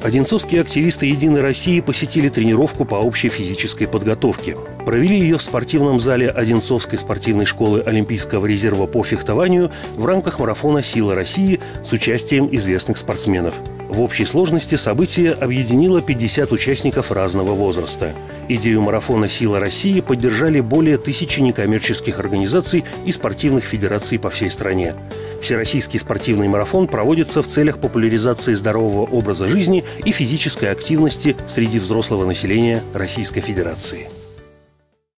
Одинцовские активисты «Единой России» посетили тренировку по общей физической подготовке. Провели ее в спортивном зале Одинцовской спортивной школы Олимпийского резерва по фехтованию в рамках марафона «Сила России» с участием известных спортсменов. В общей сложности событие объединило 50 участников разного возраста. Идею марафона «Сила России» поддержали более 1000 некоммерческих организаций и спортивных федераций по всей стране. Всероссийский спортивный марафон проводится в целях популяризации здорового образа жизни и физической активности среди взрослого населения Российской Федерации.